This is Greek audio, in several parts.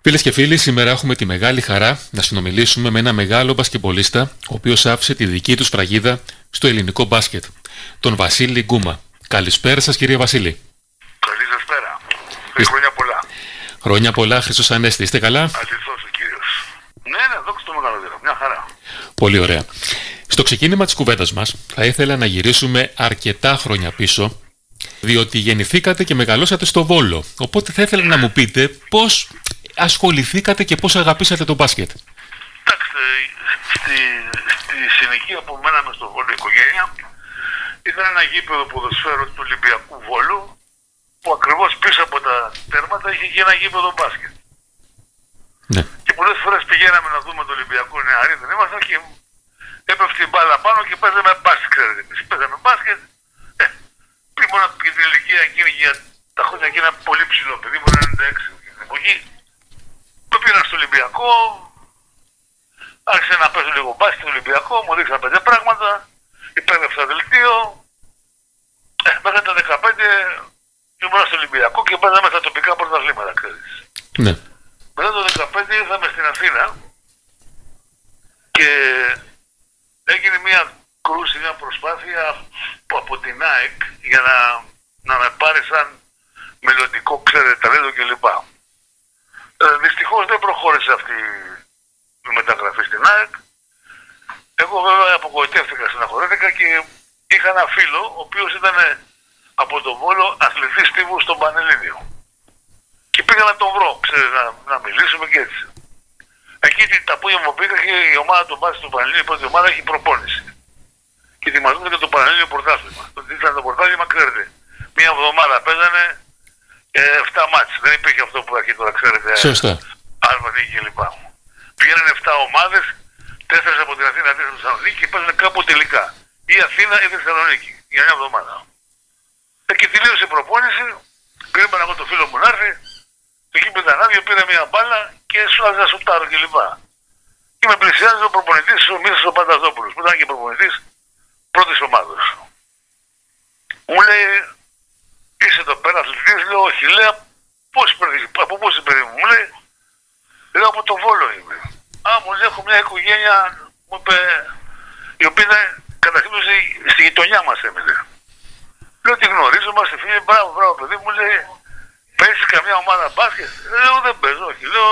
Φίλες και φίλοι, σήμερα έχουμε τη μεγάλη χαρά να συνομιλήσουμε με ένα μεγάλο μπασκετμπολίστα, ο οποίος άφησε τη δική του σφραγίδα στο ελληνικό μπάσκετ, τον Βασίλη Γκούμα. Καλησπέρα σας, κύριε Βασίλη. Καλησπέρα. Χρόνια πολλά. Χρόνια πολλά, Χριστός Ανέστη. Είστε καλά? Αληθώς ο Κύριος. Ναι, δόξα τω μεγαλύτερο. Μια χαρά. Πολύ ωραία. Στο ξεκίνημα της κουβέντας μας θα ήθελα να γυρίσουμε αρκετά χρόνια πίσω, διότι γεννηθήκατε και μεγαλώσατε στο Βόλο. Οπότε θα ήθελα να μου πείτε πώς ασχοληθήκατε και πώς αγαπήσατε το μπάσκετ. Κοιτάξτε, στη συνοικία που μέναμε στο Βόλο η οικογένεια ήταν ένα γήπεδο ποδοσφαίρου του Ολυμπιακού Βόλου, που ακριβώς πίσω από τα τέρματα είχε και ένα γήπεδο μπάσκετ. Ναι. Και πολλές φορές πηγαίναμε να δούμε το Ολυμπιακό, νεαροί δεν ήμασταν, και έπεφτε η μπάλα πάνω και παίζαμε μπάσκετ, ξέρετε. Εμείς παίζαμε μπάσκετ. Ήμουν και την ηλικία εκείνη, για τα χρόνια εκείνα, πολύ ψηλό παιδί, ήμουν 96 την εποχή. Το πήρα στο Ολυμπιακό, άρχισε να παίζω λίγο μπάσκετ στο Ολυμπιακό, μου δείξαν 5 πράγματα, υπέγραψα δελτίο. Μέχρι τα 15 ήμουν στο Ολυμπιακό και παίζαμε στα τοπικά πρωταθλήματα, ξέρεις. Ναι. Μετά το 15 ήρθαμε στην Αθήνα και έγινε μια κρούση, μια προσπάθεια από την ΑΕΚ για να με πάρει σαν μελλοντικό, ξέρετε, ταλέντο κλπ. Δυστυχώς δεν προχώρησε αυτή η μεταγραφή στην ΑΕΚ. Εγώ βέβαια απογοητεύτηκα, στεναχωρέθηκα και είχα ένα φίλο ο οποίος ήταν από τον Βόλο αθλητής τύπου στον Πανελλήνιο. Και πήγα να τον βρω, ξέρετε, να μιλήσουμε και έτσι. Εκεί τα απόγευμα μου πήγα και η ομάδα του μπάσκετ του Πανελλήνιου, η πρώτη ομάδα, έχει προπόνηση. Και ετοιμαζόταν για το Πανελλήνιο πρωτάθλημα. Το τι ήταν το πρωτάθλημα, ξέρετε. Μία εβδομάδα παίζανε 7 μάτς. Δεν υπήρχε αυτό που έχει τώρα, ξέρετε. Σωστά. Αλβανίκη κλπ. Πήγαιναν 7 ομάδες, 4 από την Αθήνα, 4 από τη Θεσσαλονίκη και παίζανε κάπου τελικά. Ή Αθήνα ή Θεσσαλονίκη. Για μια εβδομάδα. Και τελείωσε η προπόνηση. Περίμενα εγώ το φίλο μου να έρθει. Το γήπεδο ήταν άδειο, πήρε μια μπάλα και σου άρχισα να σουτάρω κλπ. Και με πλησιάζει ο προπονητής ο Μίσος ο Πανταζόπουλος, που ήταν και προπονητής πρώτης ομάδος. Μου λέει, είσαι εδώ πέρα αθλητής? Λέω, όχι. Λέει, από πώς είσαι παιδί μου? Μου λέει, λέω, από το Βόλο είμαι. Μου λέει, έχω μια οικογένεια, μου είπε, η οποία είναι καταρχήν στη γειτονιά μας έμεινε. Λέω, τη γνωρίζομαστε, φίλε, μπράβο παιδί μου. Λέει, παίζεις καμιά ομάδα μπάσκετ? Λέω, δεν παίζω, όχι. Λέω,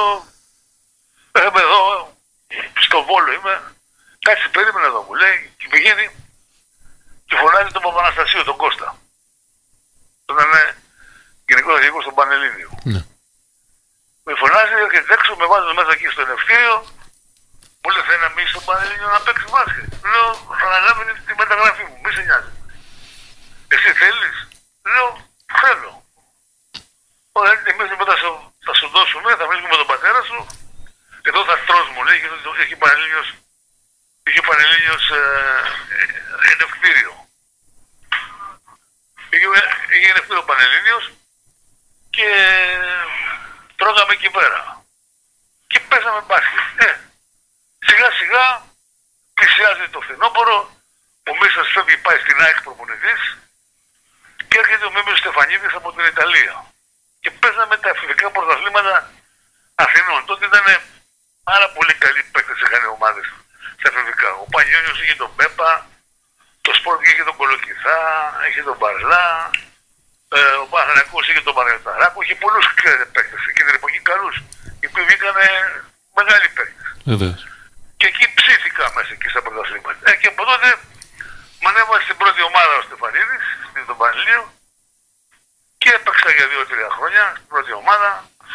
είμαι εδώ, στο Βόλο είμαι. Κάτσε, περίμενε εδώ, μου λέει, και πηγαίνει και φωνάζει τον Παπαναστασίου, τον Κώστα. Όταν είναι γενικός αρχηγός στον Πανελλήνιο. Ναι. Με φωνάζει και έξω, με βάζουν μέσα εκεί στο νευτήριο. Μου λέει, θέλει να μείνει στον Πανελλήνιο να παίξει μπάσκετ? Λέω, θα αναλάβει τη μεταγραφή μου, μη σε νοιάζει. Εσύ θέλεις? Λέω, θέλω. Ωραία, εμείς μετά θα σου δώσουμε, θα μιλήσουμε με τον πατέρα σου. Εδώ θα τρως, μου λέει, γιατί είχε Πανελλήνιος ενευκτήριο. Είχε ενευκτήριο Πανελλήνιος και τρώγαμε εκεί πέρα. Και παίζαμε μπάσκετ. Σιγά σιγά πλησιάζει το φθινόπωρο, ο Μίσας φεύγει, πάει στην ΑΕΚ προπονητής και έρχεται ο Μίμης Στεφανίδης από την Ιταλία. Και παίζαμε τα εφηβικά πρωταθλήματα Αθηνών. Τότε ήταν πάρα πολύ καλοί παίκτες, είχαν ομάδες στα εφηβικά. Ο Πανιόνιος είχε τον Πέπα, το Σπορτ είχε τον Κολοκυθά, είχε τον Μπαρλά, ο Παναθηναϊκός είχε τον Παναγιωταράκο, είχε πολλούς παίκτες και την εποχή καλούς, οι οποίοι βγήκαν μεγάλοι παίκτες. Και εκεί ψήθηκα μέσα εκεί στα πρωταθλήματα. Και από τότε με ανέβασε στην πρώτη ομάδα ο Στεφανίδης, στον Πανελλήνιο, και έπαιξα για 2-3 χρόνια στην πρώτη ομάδα.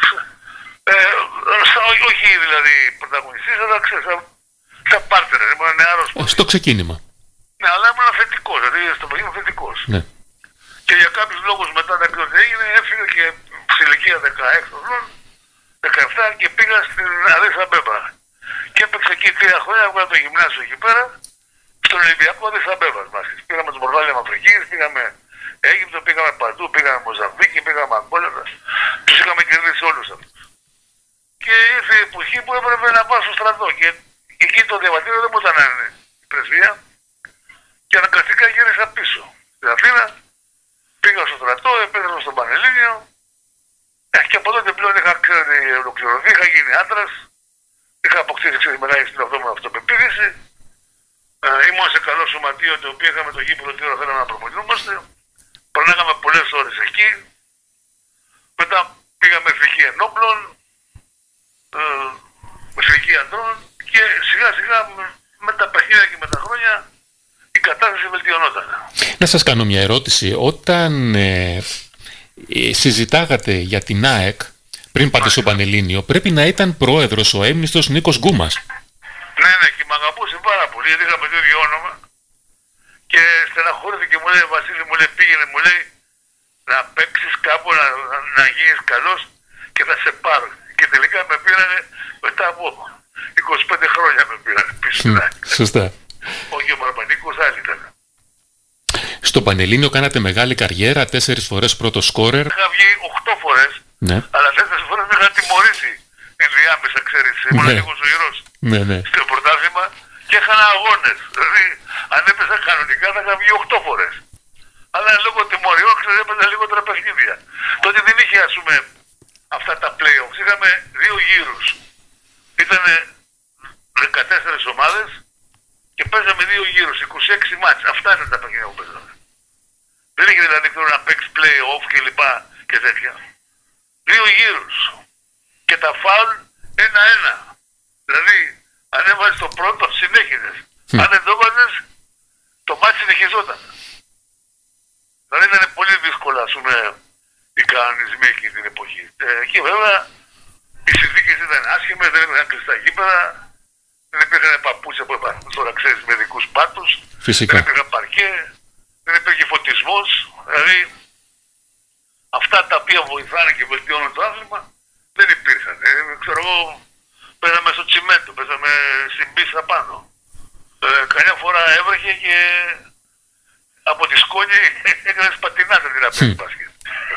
Όχι δηλαδή πρωταγωνιστής, αλλά ξέρεις, σαν πάρτερ, ήμουν νεαρός. Στο ξεκίνημα. Ναι, αλλά ήμουν θετικός, δηλαδή στο παιδί ήμουν θετικός. Ναι. Και για κάποιους λόγους μετά δεν ξέρω τι έγινε, έφυγα και στην ηλικία 16 χρονών, 17 και πήγα στην Αδίσα Μπέμπα. Και έπαιξα εκεί 3 χρόνια, έβγαλα το γυμνάσιο εκεί πέρα, στον Ολυμπιακό Αδίσα Μπέμπας μας. Πήγαμε το πρωτάθλημα Αφρικής, πήγαμε Αίγυπτο, πήγαμε παντού, πήγαμε Μοζαμβίκη, πήγαμε Αγκόλα. Τους είχαμε κερδίσει όλους αυτούς. Και ήρθε η εποχή που έπρεπε να πάω στο στρατό. Και εκεί το διαβατήριο δεν μου ήταν η πρεσβεία. Και αναγκαστικά γύρισα πίσω στην Αθήνα. Πήγα στο στρατό, επέστρεψα στον Πανελλήνιο. Και από τότε πλέον είχα ολοκληρωθεί, είχα γίνει άντρας, είχα αποκτήσει ξεσημεράκι στην αυτοπεποίθηση. Ήμουν σε καλό σωματείο, το οποίο είχαμε το γήπεδο τι ώρα θέλαμε να προπονιούμαστε. Περνάγαμε πολλές ώρες εκεί. Μετά πήγαμε εθνική ενόπλων, εθνική αντρών και σιγά σιγά με τα παιχνίδια και με τα χρόνια η κατάσταση βελτιωνόταν. Να σας κάνω μια ερώτηση. Όταν συζητάγατε για την ΑΕΚ, πριν πάτε στο Πανελλήνιο, πρέπει να ήταν πρόεδρος ο έμνηστος Νίκος Γκούμας. Ναι, και με αγαπούσε πάρα πολύ, γιατί είχαμε το ίδιο όνομα. Και στεναχώρησε και μου λέει, Βασίλη, μου λέει, πήγαινε, μου λέει, να παίξεις κάπου, να γίνεις καλός και θα σε πάρω. Και τελικά με πήρανε μετά από 25 χρόνια με πήρανε πίσω. Σωστά. Όχι ο Μαρμανίκος, άλλοι ήταν. Στο Πανελλήνιο κάνατε μεγάλη καριέρα, 4 φορές πρώτο σκόρερ. Είχα βγει 8 φορές, ναι. Αλλά 4 φορές με είχαν τιμωρήσει ενδιάμεσα, ξέρεις. Ήμουν λίγο ζωηρός στο πρωτάθλημα και έχανα αγώνες. Δηλαδή, αν έπαιζα κανονικά θα είχα βγει 8 φορές. Αλλά λόγω τιμωριών, ξέρεις, έπαιζα λιγότερα παιχνίδια. Τότε δεν είχε, ας πούμε, αυτά τα play-offs. Είχαμε 2 γύρους. Ήτανε 14 ομάδες και παίζαμε 2 γύρους, 26 μάτς. Αυτά ήταν τα παιχνίδια που παίζαμε. Δεν είχε δηλαδή να παίξει play-off και λοιπά και τέτοια. 2 γύρους. Και τα φάουλ 1-1. Δηλαδή, αν έβαζες το πρώτο, συνέχιζες. Αν δεν το έβαζες, το μάτι συνεχιζόταν. Δηλαδή ήταν πολύ δύσκολα, ας πούμε, οι κανονισμοί εκείνη την εποχή. Εκεί βέβαια οι συνθήκες ήταν άσχημες, δεν υπήρχαν κλειστά γήπεδα, δεν υπήρχαν παπούτσια που υπάρχουν τώρα, ξέρεις, με δικούς πάτους. Φυσικά. Δεν υπήρχαν παρκέ, δεν υπήρχε φωτισμός. Δηλαδή αυτά τα οποία βοηθάνε και βελτιώνουν το άθλημα δεν υπήρχαν. Ξέρω εγώ, παίζαμε στο τσιμέντο, παίζαμε στην πίστα πάνω. Καμιά φορά έβρεχε και από τη σκόνη έκανες πατινάτα την απέναντι μπάσκετ.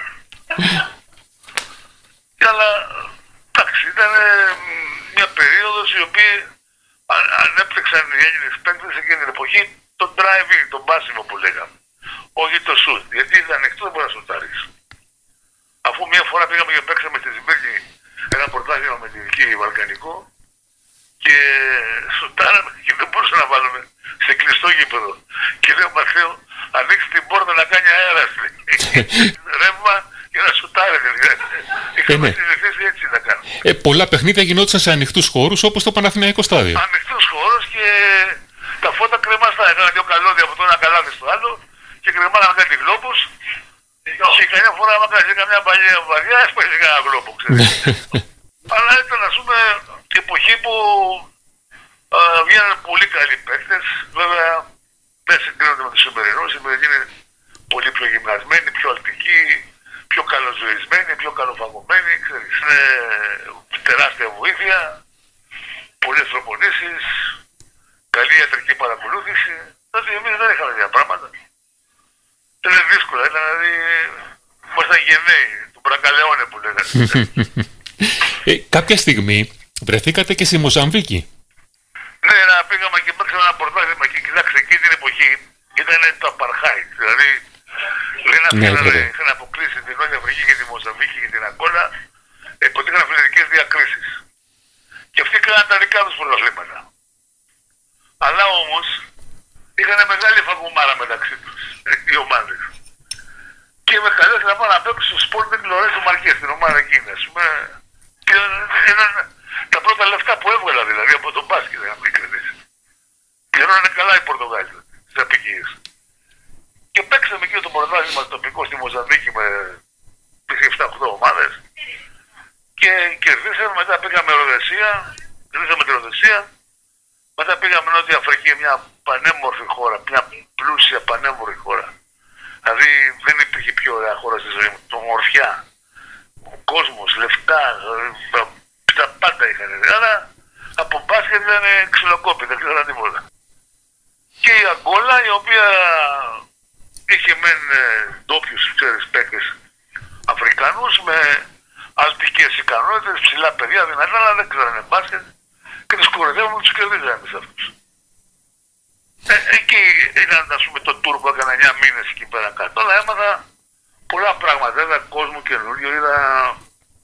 Αλλά εντάξει, ήταν μια περίοδος η οποία ανέπτυξαν οι Έλληνες παίκτες εκείνη την εποχή το drive-in, το μπάσιμο που λέγαμε. Όχι το shoot, γιατί ήταν ανοιχτό, δεν μπορεί να σουτάρεις. Αφού μια φορά πήγαμε και παίξαμε στη Σμύρνη ένα πρωτάθλημα με τη δική Βαλκανικό και σουτάραμε και δεν μπορούσα να βάλουμε σε κλειστό γήπεδο. Και λέω, Μαθαίο, ανοίξει την πόρτα να κάνει αέρα, ρεύμα και να σουτάρετε. Είχαμε συνηθίσει έτσι να κάνουμε. Πολλά παιχνίδια γινόντουσαν σε ανοιχτούς χώρους όπως το Παναθηναϊκό στάδιο. Ανοιχτούς χώρους και τα φώτα κρεμαστά. Έκανα 2 καλώδια από το ένα καλάδι στο άλλο και κρεμάγαμε κάτι γλώπους. Και καμιά φορά άμα κάνεις καμιά παλιά βαριά, έσπαγες κανένα γλώπο, ξέρεις. Αλλά ήταν, ας πούμε, η εποχή που βγαίνανε πολύ καλοί παίκτες. Βέβαια, δεν συγκρίνονται με τους σημερινούς. Οι σημερινοί είναι πολύ πιο γυμνασμένοι, πιο αλτικοί, πιο καλοζωισμένοι, πιο καλοφαγωμένοι, ξέρεις. Είναι τεράστια βοήθεια, πολλές προπονήσεις, καλή ιατρική παρακολούθηση. Τότε εμείς δεν είχαμε τέτοια πράγματα. Ήταν δύσκολα, ήταν δηλαδή, ήμασταν γενναίοι, του Μπραγκαλεόνε που λέγανε. Κάποια στιγμή βρεθήκατε και στη Μοζαμβίκη. Ναι, πήγαμε και παίξαμε ένα πρωτάθλημα και κοιτάξτε, εκείνη την εποχή ήταν το Απαρχάιτ. Δηλαδή, είχαν αποκλείσει την Νότια Αφρική και τη Μοζαμβίκη και την Αγκόλα, ότι είχαν φιλετικές διακρίσεις. Και αυτοί κάναν τα δικά τους πρωταθλήματα. Αλλά όμως, είχαν μεγάλη φαγουμάρα μεταξύ τους, οι ομάδες. Και με καλέσαν να πάω να παίξω στο Sporting Lorenzo Marquez, την ομάδα εκείνη, ας πούμε. Και ήταν τα πρώτα λεφτά που έβγαλα δηλαδή από τον μπάσκετ, να μην κρατήσει. Πληρώνανε καλά οι Πορτογάλοι στις απικίες. Και παίξαμε εκεί το πρωτάθλημα τοπικό στη Μοζαμβίκη με 7-8 ομάδες. Και κερδίσαμε, μετά πήγαμε Ροδεσία, κερδίσαμε τη Ροδεσία. Μετά πήγαμε Νότια Αφρική, μια πανέμορφη χώρα, μια πλούσια πανέμορφη χώρα. Δηλαδή δεν υπήρχε πιο ωραία χώρα στη ζωή μου. Το ομορφιά, ο κόσμος, λεφτά, τα πάντα είχαν. Αλλά από μπάσκετ ήταν ξυλοκόπη, δεν ξέρω τίποτα. Και η Αγκόλα, η οποία είχε μεν ντόπιους, ξέρεις, παίκτες Αφρικανούς με αλτικές ικανότητες, ψηλά παιδιά, δυνατά, αλλά δεν ξέρανε μπάσκετ. Και τους κοροϊδεύουμε και τους κερδίζαμε εμείς αυτούς. Εκεί ήταν, ας πούμε, το tour που έκανα 9 μήνες εκεί πέρα κάτω, αλλά έμαθα πολλά πράγματα. Είδα κόσμο καινούριο, είδα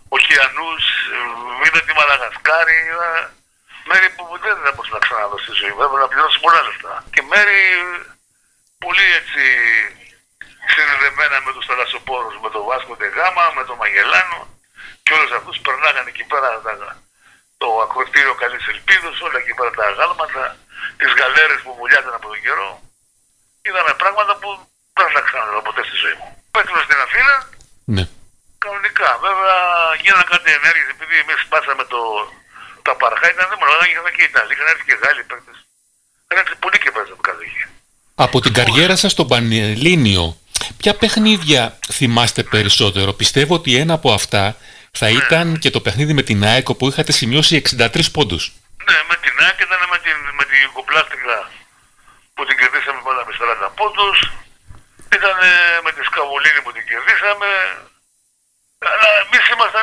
ωκεανούς, είδα τη Μαδαγασκάρη, μέρη που ποτέ δεν θα μπορούσα να ξαναδώ στη ζωή. Βέβαια να πληρώσει πολλά λεφτά. Και μέρη πολύ έτσι συνδεδεμένα με τους θαλασσοπόρους, με το Βάσκο ντε Γάμα, με το Μαγελάνο και όλους αυτούς περνάγανε εκεί πέρα το ακροτήριο Καλής Ελπίδος, όλα εκεί πέρα τα αγάλματα, τις γαλέρες που βουλιάζαν από τον καιρό. Είδαμε πράγματα που δεν θα ξαναδώ ποτέ στη ζωή μου. Πέτυχα στην Αθήνα, ναι. Κανονικά. Βέβαια γίνανε κάτι ενέργειες, επειδή εμείς σπάσαμε τα παρχά, ήταν δεν μόνο, είχαμε και Ιταλοί, είχαν έρθει και Γάλλοι παίκτες. Είχαν έρθει πολλοί και παίζαμε κάτω εκεί. Από την καριέρα σας στο Πανελλήνιο, ποια παιχνίδια θυμάστε περισσότερο? Πιστεύω ότι ένα από αυτά θα ήταν και το παιχνίδι με την ΑΕΚ, που είχατε σημειώσει 63 πόντους. Ναι, με την ΑΕΚ ήταν με την Ιουγκοπλάστικα που την κερδίσαμε πάντα με 40 πόντους. Ήταν με τη Σκαβολίνη που την κερδίσαμε. Αλλά εμείς ήμασταν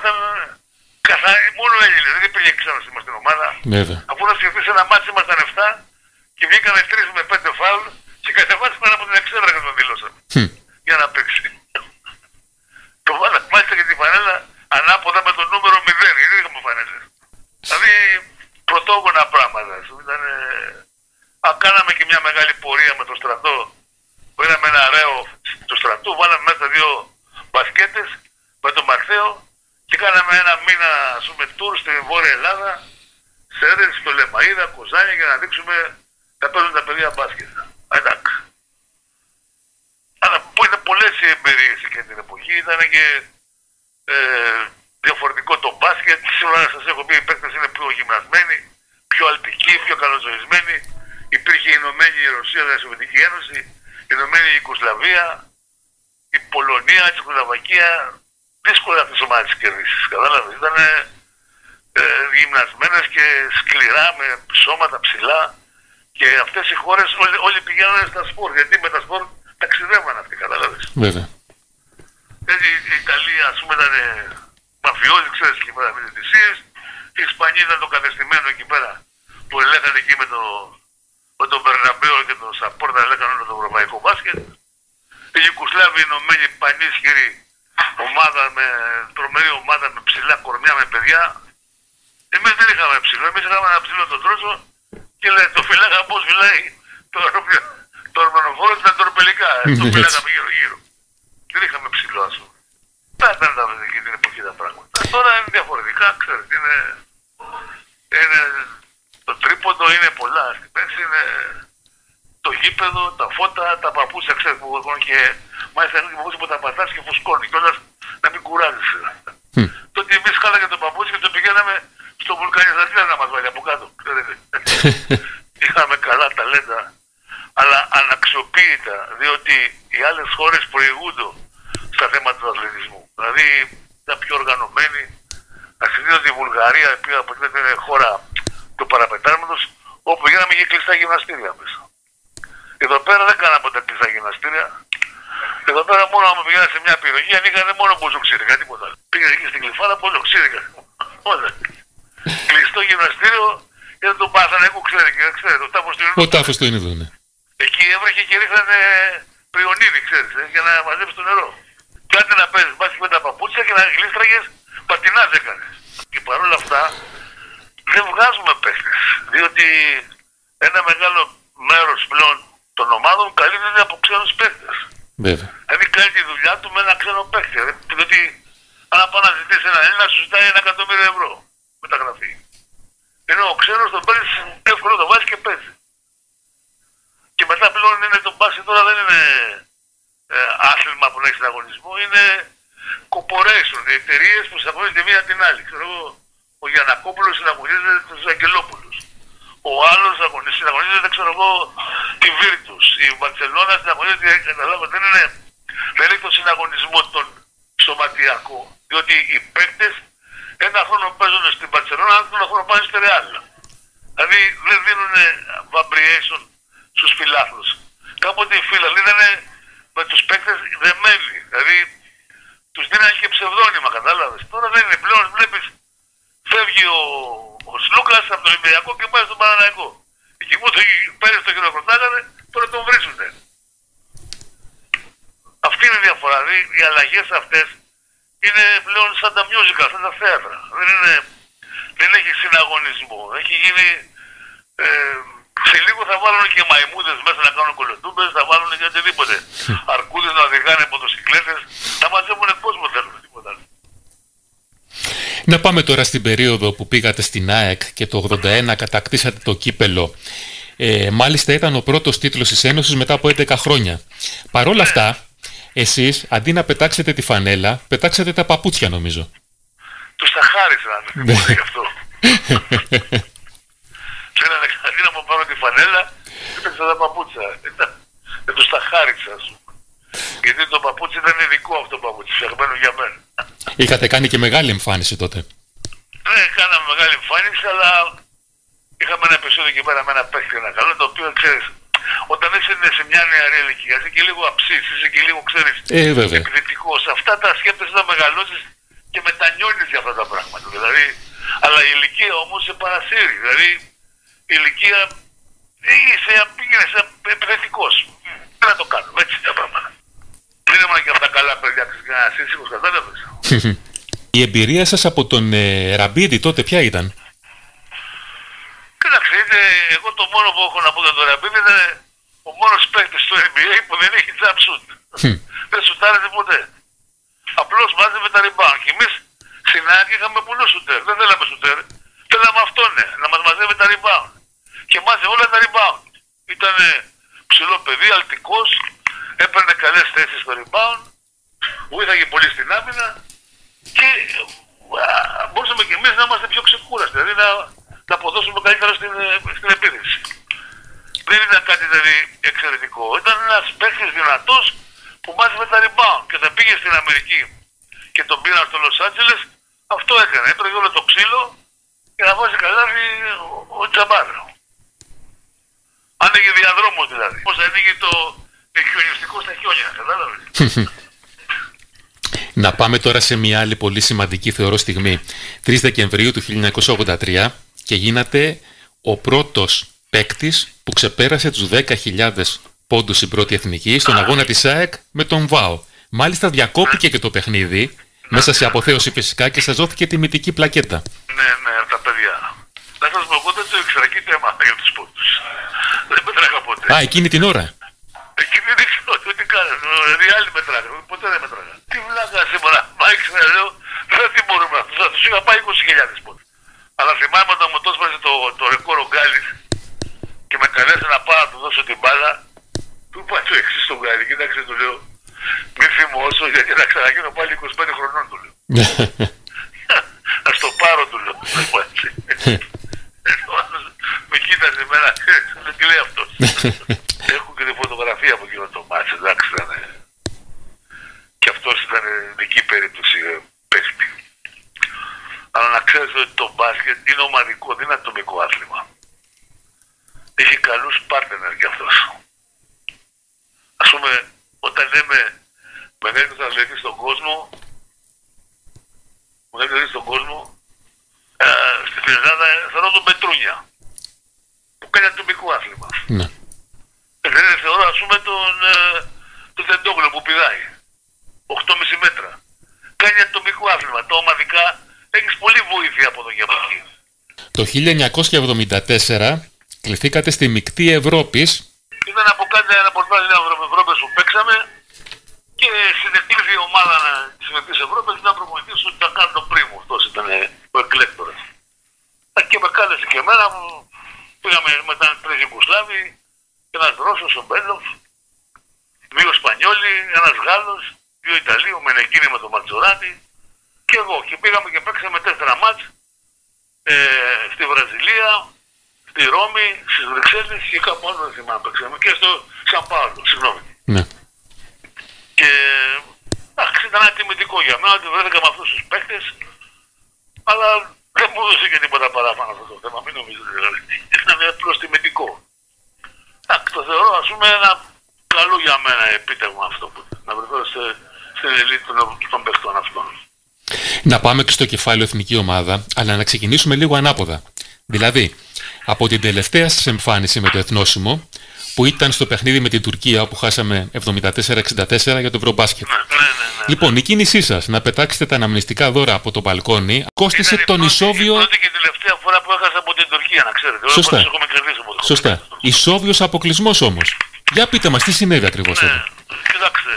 μόνο Έλληνες, δεν υπήρχε ξένος στην ομάδα. Βέβαια. Αφού να σκεφτείς ένα μάτσι ήμασταν 7 και βγήκαμε 3 με 5 φάουλ και κατεβάσαμε από την εξέδρα και τον δηλώσαμε. Για να παίξει. Το βάλαμε μάλιστα και τη φανέλα ανάποδα με το νούμερο 0, γιατί δεν είχαμε φανέλες. Δηλαδή πρωτόγωνα πράγματα. Κάναμε και μια μεγάλη πορεία με το στρατό. Πήραμε ένα ρέο του στρατού, βάλαμε μέσα 2 μπασκέτες με τον Μαρθαίο και κάναμε ένα μήνα τουρ στη Βόρεια Ελλάδα, Σέρες, στο Λεμαΐδα, Κοζάνια, για να δείξουμε να παίζουν τα παιδιά μπάσκετ. Εντάξει. Αλλά ήταν πολλές οι εμπειρίες εκείνη την εποχή, ήταν και διαφορετικό το μπάσκετ. Σίγουρα να σας έχω πει, οι παίκτες είναι πιο γυμνασμένοι, πιο αλπικοί, πιο καλοζωισμένοι. Υπήρχε η Ηνωμένη Ρωσία, η Σοβιετική Ένωση, η Ηνωμένη Ιουγκοσλαβία, η Πολωνία, η Τσεχοσλοβακία. Δύσκολα αυτές τις ομάδες κερδίσεις. Κατάλαβες, ήταν γυμνασμένες και σκληρά, με σώματα ψηλά. Και αυτές οι χώρες όλοι πηγαίνουν στα σπορ, γιατί με τα σπορ ταξιδεύαν αυτοί, κατάλαβες. Βέβαια. Έτσι η Ιταλία, ας πούμε, ήταν μαφιόζοι, ξέρεις, εκεί πέρα με τις θυσίες. Η Ισπανία ήταν το κατεστημένο εκεί πέρα που ελέγχανε εκεί με τον Μπερναμπέο και τον Σαπόρτα, ελέγχανε όλο το ευρωπαϊκό μπάσκετ. Η Ιουγκοσλάβη, ενωμένη, πανίσχυρη ομάδα, τρομερή ομάδα με ψηλά κορμιά, με παιδιά. Εμείς δεν είχαμε ψηλό, εμείς είχαμε ένα ψηλό τον Τρόσο και το φυλάγα πώς φυλάει το ορμανοφόρο ήταν τορπελικά, το φυλάγαμε γύρω-γύρω. Δεν είχαμε ψηλό, ας πούμε. Δεν ήταν εκεί την εποχή τα πράγματα. Τώρα είναι διαφορετικά, ξέρετε, το τρίποντο είναι πολλά. Στην πέση είναι το γήπεδο, τα φώτα, τα παπούτσια, ξέρετε, που έχουν και μάλιστα είναι και παπούτσια που τα πατάς και φουσκώνει κιόλας να μην κουράζεις. Τότε εμείς χάλαγε το παπούτσι και το πηγαίναμε στο βουλκανιζατήρα να μας βάλει από κάτω, ξέρετε. Είχαμε καλά ταλέντα, αλλά αναξιοποίητα, διότι οι άλλες χώρες προηγούνται στα θέματα του αθλητισμού. Δηλαδή ήταν πιο οργανωμένοι. Ασυνήθως η Βουλγαρία, η οποία αποτελείται είναι χώρα του παραπετάσματος, όπου γίναμε και κλειστά γυμναστήρια μέσα. Εδώ πέρα δεν κάναμε ποτέ κλειστά γυμναστήρια. Εδώ πέρα μόνο άμα πηγαίνανε σε μια περιοχή ανοίγανε μόνο μπουζοξίρικα, τίποτα. Πήγαινε εκεί στην Κλειφάδα, μπουζοξίρικα. Όλα. Κλειστό γυμναστήριο ήταν το Παναθηναϊκό, ξέρετε, ο τάφος του Ινδού. Ο τάφος του Ινδού, ναι. Εκεί έβρεχε και ρίχνανε πριονίδι, ξέρεις, για να μαζέψει το νερό. Κάτι να παίζεις μπάσκετ με τα παπούτσια και να γλίστραγες, πατινάζ έκανες. Και παρόλα αυτά δεν βγάζουμε παίχτες, διότι ένα μεγάλο μέρος πλέον των ομάδων καλύπτεται από ξένους παίχτες. Βέβαια. Δηλαδή κάνει τη δουλειά του με ένα ξένο παίχτη. Διότι αν πάει να ζητήσει ένα Έλληνα, σου ζητάει 1.000.000 ευρώ μεταγραφή. Ενώ ο ξένος τον παίρνει εύκολο, το βάζει και παίζει. Και μετά πλέον είναι το μπάσκετ τώρα δεν είναι άθλημα που έχει συναγωνισμό, είναι corporation, οι εταιρείες που συναγωνίζονται μία την άλλη. Ξέρω εγώ, ο Γιαννακόπουλος συναγωνίζεται τους Αγγελόπουλους. Ο άλλος συναγωνίζεται, ξέρω εγώ, τη Βίρτους. Η Μπαρσελόνα συναγωνίζεται, δεν έχει το συναγωνισμό τον σωματιακό. Διότι οι παίκτες ένα χρόνο παίζουν στην Μπαρσελόνα, ένα χρόνο πάνε στη Ρεάλ. Δηλαδή δεν δίνουν variation στους φιλάθλους. Κάποτε οι φίλαθλοι ήταν με τους παίκτες δεμένοι. Δηλαδή τους δίνανε και ψευδόνυμα, κατάλαβες. Τώρα δεν είναι πλέον, βλέπεις, φεύγει ο Σλούκας από τον Ολυμπιακό και πάει στον Παναθηναϊκό. Εκεί που πέρυσι το χειροκροτάγανε, τώρα τον βρίζουνε. Αυτή είναι η διαφορά. Δηλαδή οι αλλαγές αυτές είναι πλέον σαν τα musical, σαν τα θέατρα. Δεν έχει συναγωνισμό. Έχει γίνει... σε λίγο θα βάλουν και μαϊμούδες μέσα να κάνουν κολοτούμπες, θα βάλουν και οτιδήποτε. Αρκούδες να οδηγάνε μοτοσυκλέτες, να μαζεύουν κόσμο θέλουν, τίποτα άλλο. Να πάμε τώρα στην περίοδο που πήγατε στην ΑΕΚ και το 81 κατακτήσατε το κύπελο. Μάλιστα ήταν ο πρώτος τίτλος της Ένωσης μετά από 11 χρόνια. Παρ' όλα αυτά, εσείς αντί να πετάξετε τη φανέλα, πετάξατε τα παπούτσια νομίζω. Τους τα χάρισα, δεν θυμούνται γι' αυτό. Θέλανε αντί να μου πάρω τη φανέλα, πέταξα τα παπούτσια. Δεν τους τα χάρισα, ας πούμε. Γιατί το παπούτσι ήταν ειδικό αυτό το παπούτσι, φτιαγμένο για μένα. Είχατε κάνει και μεγάλη εμφάνιση τότε. Ναι, κάναμε μεγάλη εμφάνιση, αλλά είχαμε ένα επεισόδιο εκεί πέρα με ένα παίχτη ένα καλό, το οποίο ξέρεις, όταν είσαι σε μια νεαρή ηλικία, είσαι και λίγο αψής, είσαι και λίγο, ξέρεις, επιθετικός. Αυτά τα σκέφτεσαι να μεγαλώσεις και μετανιώνεις για αυτά τα πράγματα. Δηλαδή, αλλά η ηλικία όμως σε παρασύρει. Δηλαδή, η ηλικία πήγαινε επιθετικός. Τι να το κάνουμε, έτσι τα πράγματα. Δεν ήμουν και αυτά καλά παιδιά, κανένα σύσυγος, κατάλαβες. Η εμπειρία σας από τον Ραμπίδη τότε ποια ήταν? Κοίταξε, εγώ το μόνο που έχω να πω για τον Ραμπίδη είναι ο μόνος παίκτης του NBA που δεν έχει jump shoot. Δεν σουτάρεται ποτέ. Απλώς μάζευε τα rebound. Και εμείς στην ΑΕΚ είχαμε πολλούς σουτέρ. Δεν θέλαμε σουτέρ. Θέλαμε αυτόν, να μας μαζεύει τα rebound. Και μάζευε όλα τα rebound. Ήταν ψηλό παιδί, αλτικός, έπαιρνε καλές θέσεις στο rebound, βοήθαγε πολύ στην άμυνα και μπορούσαμε και εμείς να είμαστε πιο ξεκούραστοι, δηλαδή να αποδώσουμε καλύτερα στην επίθεση. Δεν ήταν κάτι δηλαδή εξαιρετικό. Ήταν ένας παίκτης δυνατός που μάζευε τα rebound και όταν πήγε στην Αμερική και τον πήραν στο Λος Άντζελες, αυτό έκανε. Έτρωγε όλο το ξύλο και να βάζει καλάθι ο Τζαμπάρ. Άνοιγε διαδρόμους δηλαδή. Πώς ανοίγει το χιονιστικό στα χιόνια, κατάλαβες. Να πάμε τώρα σε μια άλλη πολύ σημαντική θεωρώ στιγμή. 3 Δεκεμβρίου του 1983 και γίνατε ο πρώτος παίκτης που ξεπέρασε τους 10.000 πόντους στην πρώτη εθνική στον αγώνα της ΑΕΚ με τον ΒΑΟ. Μάλιστα διακόπηκε και το παιχνίδι μέσα σε αποθέωση φυσικά και σας δόθηκε τη μυθική πλακέτα. Ναι, τα παιδιά. Να σας πω, εγώ δεν το ήξερα και δεν έμαθα για τους πόντους. Δεν μετράγα ποτέ. Εκείνη την ώρα. Εκείνη δεν ξέρω τι κάνανε. Ριάλ μετράγα. Ποτέ δεν μετράγα. Τι βλάκα σήμερα. Μα ήξερα, λέω, δεν τι μπορούμε να τους είχα πάει 20.000 πόντους. Αλλά θυμάμαι όταν μου το έσπασε το ρεκόρ ο Γκάλης και με καλέσε να πάω να του δώσω την μπάλα, του είπα το εξής στον Γκάλη. Κοίταξε, του λέω, μη θυμώσω γιατί να ξαναγίνω πάλι 25 χρονών, του λέω. Να στο πάρω, του λέω. Με κοίταζε εμένα, τι λέει αυτός. Έχω και τη φωτογραφία από εκείνο το μάτς, εντάξει, ήταν. Και αυτός ήταν ειδική περίπτωση παίχτη. Αλλά να ξέρεις ότι το μπάσκετ είναι ομαδικό, δεν είναι ατομικό άθλημα. Έχει καλούς πάρτενερ κι αυτός. Ας πούμε, όταν λέμε μεγαλύτερος αθλητής στον κόσμο, στην Ελλάδα θεωρώ τον Πετρούνια, που κάνει ατομικό άθλημα. Ναι. Δεν θεωρώ, ας πούμε, τον Τεντόγλου που πηδάει 8,5 μέτρα. Κάνει ατομικό άθλημα. Τα ομαδικά έχεις πολύ βοήθεια από εδώ και από εκεί. Το 1974 κληθήκατε στη Μικτή Ευρώπης. Ήταν από κάτι ένα πορτάλι Ευρώπης που παίξαμε και συνεκλήθη η ομάδα της Μικτής Ευρώπης να προπονητής ο Τζακάρντο Πρίμου. Αυτός ήταν ο εκλέκτορας. Και με κάλεσε και εμένα, πήγαμε μετά 3 Ιουγκοσλάβοι, ένας Ρώσος, ο Μπέλοφ, 2 Σπανιόλοι, ένας Γάλλος, 2 Ιταλοί, ο Μενεκίνη με τον Ματζοράτη και εγώ. Και πήγαμε και παίξαμε 4 μάτς στη Βραζιλία, στη Ρώμη, στις Βρυξέλλες και κάπου άλλο δεν θυμάμαι παίξαμε και στο Σαν Πάολο, συγγνώμη. Ναι. Και εντάξει, ήταν τιμητικό για μένα ότι βρέθηκα με αυτούς τους παίκτες, αλλά δεν μου έδωσε και τίποτα παράπάνω αυτό το θέμα, μην νομίζετε δηλαδή. Ήταν απλώς τιμητικό. Εντάξει, το θεωρώ ας πούμε ένα καλό για μένα επίτευγμα αυτό που να βρεθώ στην ελίτ των παιχτών αυτών. Να πάμε και στο κεφάλαιο εθνική ομάδα, αλλά να ξεκινήσουμε λίγο ανάποδα. Δηλαδή, από την τελευταία σας εμφάνιση με το εθνόσημο, που ήταν στο παιχνίδι με την Τουρκία που χάσαμε 74-64 για το Ευρωμπάσκετ. Λοιπόν, η κίνησή σας να πετάξετε τα αναμνηστικά δώρα από το μπαλκόνι κόστισε τον ισόβιο. Είναι η πρώτη και τελευταία φορά που έχασα από την Τουρκία, να ξέρετε. Σωστά. Έχουμε κερδίσει από το Σωστά. Ισόβιος αποκλεισμός όμως. Για πείτε μας, τι συνέβη ακριβώς εδώ. Κοιτάξτε.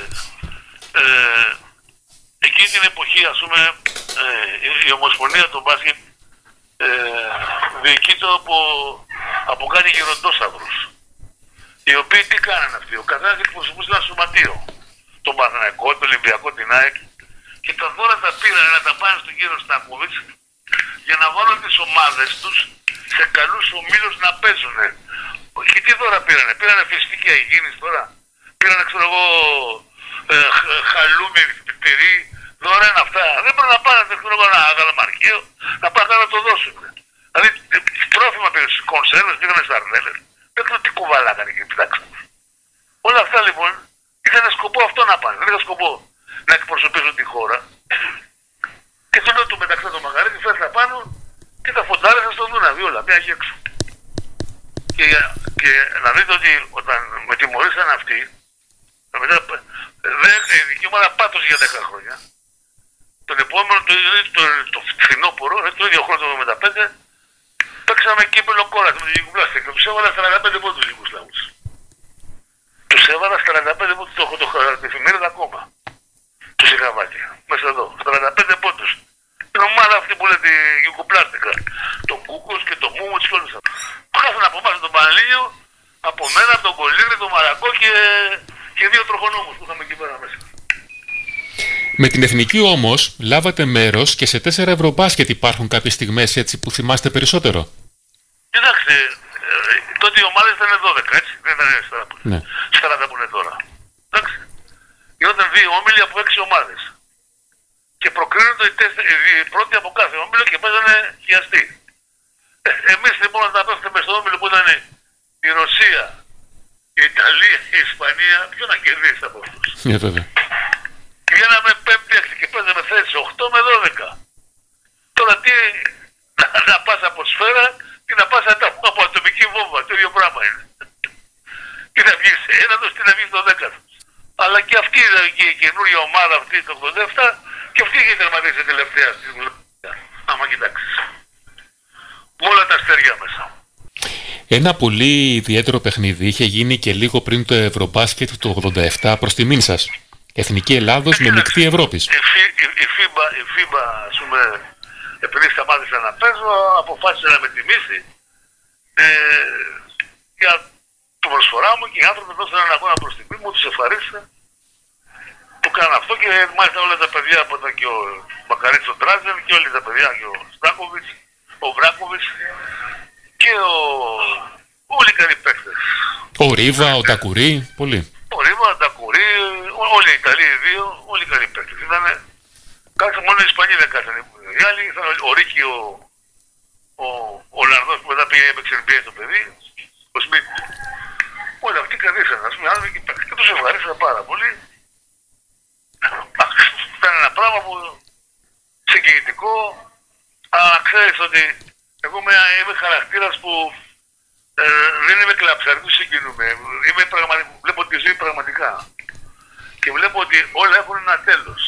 Εκείνη την εποχή, ας πούμε, η Ομοσπονδία του μπάσκετ διοικείται από κάτι γεροντόσαυρους. Οι οποίοι τι κάνανε αυτοί? Ο καθένας εκπροσωπούσε ένα σωματείο. Τον Παναθηναϊκό, τον Ολυμπιακό, την ΑΕΚ. Και τα δώρα τα πήραν να τα πάνε στον κύριο Στάκοβιτς για να βάλουν τις ομάδες τους σε καλούς ομίλους να παίζουν. Και τι δώρα πήρανε? Πήρανε φυσική αγίνης τώρα. Πήρανε, ξέρω εγώ, χαλούμι, τυρί. Δώρα είναι αυτά. Δεν πρέπει να πάνε, ξέρω εγώ, ένα γαλαμαρκείο, να πάνε να το δώσουν. Δηλαδή, τρόφιμα πήραν στις κονσέρβες, πήγανε στα αρδέλες. Δεν ξέρω τι κουβαλάγανε και κοιτάξτε. Όλα αυτά λοιπόν είχαν σκοπό αυτό να πάνε. Δεν είχαν σκοπό να εκπροσωπήσουν τη χώρα. Και το λέω του μεταξύ το μαγαρίδι, φέρτε πάνω και τα φωτάρια σας το δουν να δει όλα, μία και έξω. Και να δείτε ότι όταν με τιμωρήσαν αυτοί, η δική μου era πάτος για 10 χρόνια. Τον επόμενο, το φθινόπωρο, το ίδιο χρόνο το 1975, παίξαμε κύπελο κόρα με την Γιουγκοπλάστια και τους έβαλα 45 πόντους λίγους λαούς. Τους έβαλα 45 πόντους, το έχω τη εφημερίδα ακόμα. Τους είχα βάλει, μέσα εδώ, 45 πόντους. Την ομάδα αυτή που λέει τη Γιουγκοπλάστικα, το Κούκος και το Μούμουτς και όλους αυτούς. Χάσαν από εμάς τον Πανελλήνιο, από μένα, τον Κολύρη, τον Μαρακό και δύο τροχονόμους που είχαμε εκεί πέρα μέσα. Με την εθνική όμως λάβατε μέρος και σε 4 Ευρωμπάσκετ. Υπάρχουν κάποιες στιγμές έτσι που θυμάστε περισσότερο? Κοιτάξτε, τότε οι ομάδες ήταν 12, έτσι, δεν ήταν 40 που είναι τώρα. Εντάξει, γινόταν 2 όμιλοι από 6 ομάδες και προκρίνονται οι πρώτοι από κάθε όμιλο και παίζανε χιαστή. Εμείς λοιπόν να πέφτουμε μες στο όμιλο που ήταν η Ρωσία, η Ιταλία, η Ισπανία, ποιο να κερδίσει από αυτούς? Βέβαια. Βγαίναμε 5-6 και παίζαμε θέσεις 8 με 12. Τώρα τι να πας από σφαίρα, τι να πας από ατομική βόμβα, το ίδιο πράγμα είναι. Τι να βγεις ένατος, τι να βγεις το 10ο. Αλλά και αυτή η καινούργια ομάδα αυτή το 87 και αυτή είχε τερματίσει τελευταία στη δουλειά. Άμα κοιτάξεις. Με όλα τα αστέρια μέσα. Ένα πολύ ιδιαίτερο παιχνίδι είχε γίνει και λίγο πριν το Ευρωμπάσκετ το 87 προς τιμήν σας. Εθνική Ελλάδος με μεικτή Ευρώπης. Η FIBA, ας πούμε, επειδή σταμάτησα να παίζω, αποφάσισε να με τιμήσει για την προσφορά μου και οι άνθρωποι δώσαν έναν αγώνα προς τιμή μου, τους ευχαρίστησα. Του κάναν αυτό και μάλιστα όλα τα παιδιά από τα και ο Μακαρίτσο Ντράζεν και όλοι τα παιδιά και ο Στάκοβιτς, ο Βράκοβιτς και όλοι οι καλοί παίκτες. Ο Ρίβα, ο Τακουρί, πολλοί. Ο Ρίβα, ο Τακουρί, όλοι οι Ιταλοί οι δύο, όλοι οι καλοί παίκτες. Ήτανε, κάτσε μόνο οι Ισπανοί δεν κάτσανε. Οι άλλοι ήταν ο Ρίκη, ο Λαρδός που μετά πήγε έπαιξε NBA το παιδί, ο Σμιτ. Όλοι αυτοί κερδίσαν, ας πούμε, άνθρωποι και παίκτες. Και τους ευχαρίστησα πάρα πολύ. Ήταν ένα πράγμα που συγκινητικό. Αλλά ξέρεις ότι εγώ είμαι χαρακτήρας που δεν είμαι κλαψαρή, δεν συγκινούμε. Βλέπω τη ζωή πραγματικά. Και βλέπω ότι όλα έχουν ένα τέλος.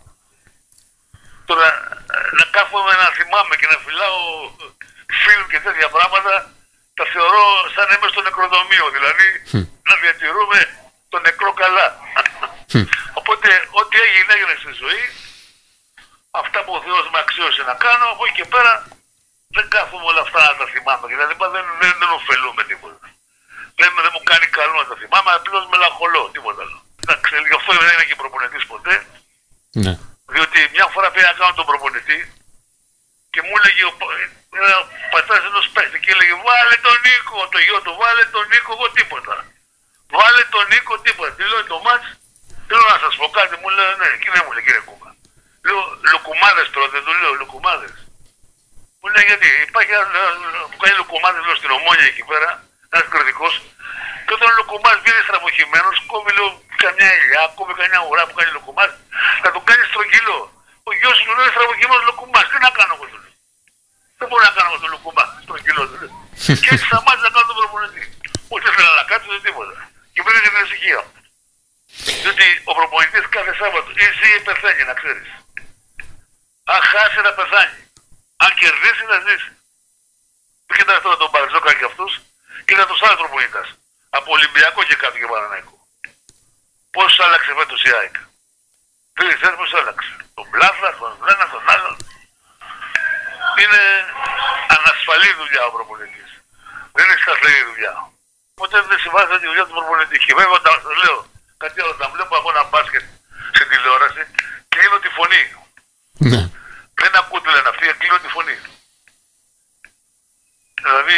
Τώρα να κάθομαι να θυμάμαι και να φυλάω φιλμ και τέτοια πράγματα, τα θεωρώ σαν να είμαι στο νεκροδομείο. Δηλαδή να διατηρούμε τον νεκρό καλά. Οπότε ό,τι έγινε έγινε στη ζωή. Αυτά που ο Θεός με αξίωσε να κάνω, από εκεί και πέρα δεν κάθομαι όλα αυτά να τα θυμάμαι. Δηλαδή δεν ωφελούμε τίποτα. Δεν μου κάνει καλό να τα θυμάμαι, απλώς μελαγχολώ, τίποτα άλλο. Εντάξει, γι' αυτό δεν είμαι και προπονητής ποτέ. Ναι. Διότι μια φορά πήγα να κάνω τον προπονητή και μου έλεγε ο πατέρας ενός παίχτη και έλεγε βάλε τον Νίκο, το γιο του, βάλε τον Νίκο, εγώ τίποτα. Βάλε τον Νίκο, τίποτα. Τι λέω το μάτς, θέλω να σας πω κάτι, μου λέει ναι, και δεν μου λέει κύριε Κούμα. Λέω λουκουμάδες πρώτα, του λέω λουκουμάδες. Μου λέει γιατί υπάρχει ένα που κάνει λουκουμάδες λέω στην Ομόνια εκεί πέρα, ένας κριτικός. Και όταν ο λουκουμάς βγαίνει στραβοχημένος, κόβει λέω καμιά ελιά, κόβει καμιά ουρά που κάνει λουκουμάς, θα τον κάνει στρογγυλό. Ο γιος του λέει στραβοχημένος λουκουμάς, τι να κάνω εγώ του λέω. Δεν μπορώ να κάνω εγώ το λουκουμά, στρογγυλό του λέω. Και έτσι σταμάτησα να κάνω τον προπονητή. Ούτε ήθελα να κάτσει ούτε τίποτα. Και πριν την ησυχία. Διότι ο προπονητής κάθε Σάββατο ή ζει ή πεθαίνει, να ξέρεις. Αν χάσει να πεθάνει. Αν κερδίσει να ζήσει. Δεν κοιτάει αυτό τον Μπαρτζόκα και αυτούς, ήταν τους άλλους προπονητές. Από Ολυμπιακό και κάτω και Παναθηναϊκό. Πώς άλλαξε φέτος η ΑΕΚ. Δεν ξέρεις πώς άλλαξε. Τον Μπλάθα, τον ένα, τον άλλον. Είναι ανασφαλή δουλειά ο προπονητής. Δεν είναι σταθερή δουλειά. Ποτέ δεν συμβάζει τη δουλειά του προπονητή. Και βέβαια όταν λέω κάτι άλλο, όταν βλέπω από ένα μπάσκετ στην τηλεόραση, κλείνω τη φωνή. Ναι. Δεν ακούτε λένε αυτοί, κλείνω τη φωνή. Δηλαδή,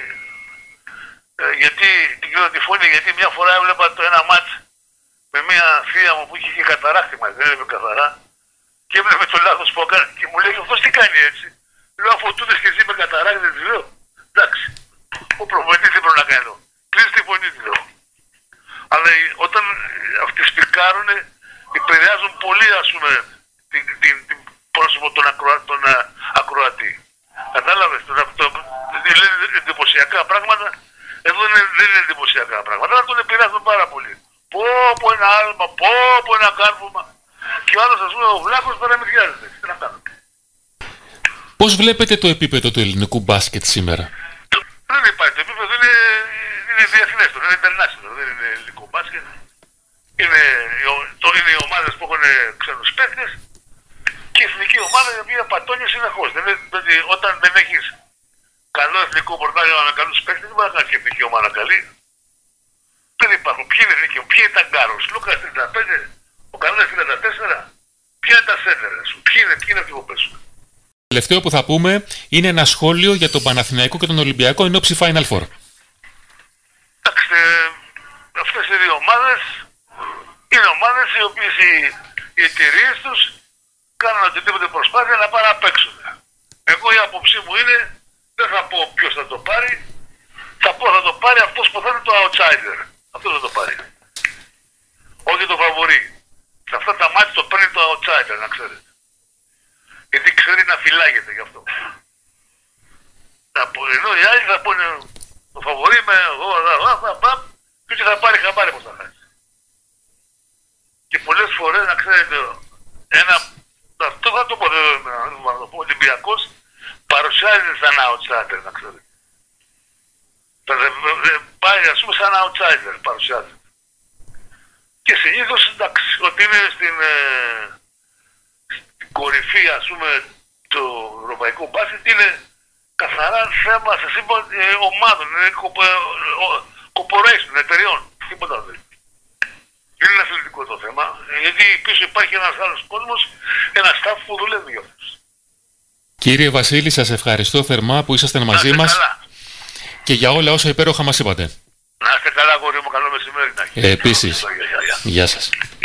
γιατί την κλείνω τη φωνή, γιατί μια φορά έβλεπα το ένα μάτς με μια θεία μου που είχε και καταράχτημα, δεν έβλεπε καθαρά, και έβλεπε το λάθος που έκανε και μου λέει αυτός τι κάνει έτσι. Λέω αφού τούτες και εσύ με καταράχτημα, της λέω. Εντάξει, ο προπονητής δεν πρέπει να κάνει εδώ. Κλείσει τη φωνή της λέω. Αλλά όταν αυτοί σπικάρουνε, επηρεάζουν πολύ ας πούμε την πρόσωπο των ακροατή. Κατάλαβες, λένε εντυπωσιακά πράγματα, εδώ δεν είναι εντυπωσιακά πράγματα, αλλά τον επηρεάζουν πάρα πολύ. Πω ένα άλμα, πω ένα κάρπουμα. Και ο άλλος ας πούμε ο Βλάχος παραμυριάζεται. Τι να κάνω. Πώς βλέπετε το επίπεδο του ελληνικού μπάσκετ σήμερα? Δεν υπάρχει, το επίπεδο είναι διεθνές, είναι international, δεν είναι ελληνικό μπάσκετ. Είναι οι ομάδες που έχουν ξένους παίκτες και η εθνική ομάδα η οποία πατώνει συνεχώς. Δηλαδή όταν δεν έχεις καλό εθνικό πρωτάθλημα με καλούς παίκτες, δεν μπορεί να κάνεις και εθνική ομάδα καλή. Δεν υπάρχουν. Ποιοι είναι εθνικοί, ποιοι είναι τα Γκάρος, Λούκας 35, ο Κανόνας 34, ποια είναι τα σέντερα σου, ποιοι είναι αυτοί που παίζουν. Το τελευταίο που θα πούμε είναι ένα σχόλιο για τον Παναθηναϊκό και τον Ολυμπιακό εν ώψη Final Four. Εντάξει, αυτές οι δύο ομάδες είναι ομάδες οι οποίες οι εταιρείες τους κάνουν οτιδήποτε προσπάθεια να πάνε να παίξουν. Εγώ η άποψή μου είναι, δεν θα πω ποιος θα το πάρει, θα πω θα το πάρει αυτός που θα είναι το outsider. Αυτός θα το πάρει. Όχι το φαβορί. Σε αυτά τα μάτια το παίρνει το outsider, να ξέρετε. Γιατί ξέρει να φυλάγεται γι' αυτό. Ενώ οι άλλοι θα πούνε το φαβορί με και ότι θα πάρει χαμπάρι πως θα χάσει. Και πολλές φορές, να ξέρετε, αυτό θα το πω, ο Ολυμπιακός παρουσιάζεται σαν outsider, να ξέρετε. Πάει ας πούμε σαν outsider, παρουσιάζεται. Και συνήθως, εντάξει, ότι είναι στην κορυφή, ας πούμε, του ευρωπαϊκού μπάσκετ είναι καθαρά θέμα, σας είπα, ομάδων, είναι corporation, εταιριών, τίποτα δεν. Δεν είναι αθλητικό το θέμα, γιατί πίσω υπάρχει ένας άλλος κόσμος, ένα staff που δουλεύει για αυτούς. Κύριε Βασίλη, σας ευχαριστώ θερμά που ήσασταν μαζί μας και για όλα όσα υπέροχα μας είπατε. Να είστε καλά, αγόρι μου, καλό μεσημέρι. Επίσης, γεια σας.